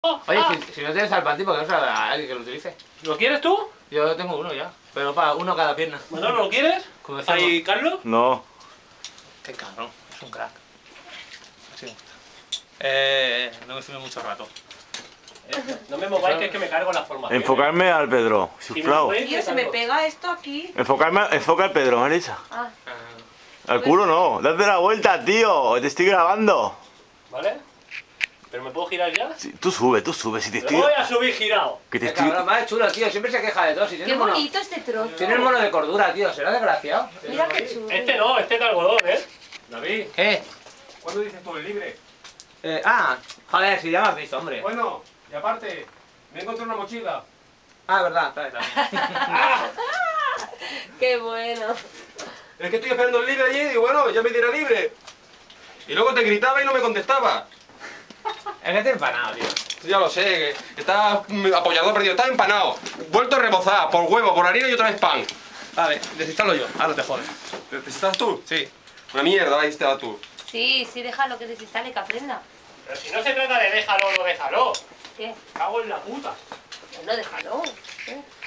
Oye, si no tienes al panty, ¿por qué no se lo da a alguien que lo utilice? ¿Lo quieres tú? Yo tengo uno ya, pero para uno cada pierna. Manolo, ¿lo quieres? Como decíamos. ¿Ahí, Carlos? No. Qué cabrón, es un crack. Así me gusta. No me filme mucho rato. No me mováis que es que me cargo las formaciones. Enfocarme al Pedro, Y me suflao. podéis Tío, se me Carlos. pega esto aquí. Enfoca al Pedro, Marisa. Ah, Al culo no, date la vuelta, tío. Te estoy grabando. ¿Vale? ¿Pero me puedo girar ya? Sí, tú sube, si te Me estoy. voy a subir girado. Que te Qué estoy. cabrón, más chulo, tío. Siempre se queja de todo. Si tiene qué el mono, bonito este trozo. tiene el mono de cordura, tío. ¿Será desgraciado? Mira qué chulo. Este no, este es de algodón, ¿eh? David, ¿Qué? ¿cuándo dices tú el libre? Joder, si ya me has visto, hombre. Bueno, y aparte, me encontré una mochila. Verdad, está. Qué bueno. Es que estoy esperando el libre allí y digo, bueno, ya me dirá libre. Y luego te gritaba y no me contestaba. Es que estoy empanado, tío. Ya lo sé, que está apoyado perdido, está empanado. Vuelto a rebozar, por huevo, por harina y otra vez pan. Vale, desinstalo yo. Ahora te jodes. ¿Necesitas tú? Sí. Una mierda, ahí está tú. Sí, déjalo que se sale, que aprenda. Pero si no se trata de déjalo o no déjalo. ¿Qué? Cago en la puta. No, déjalo. ¿Eh?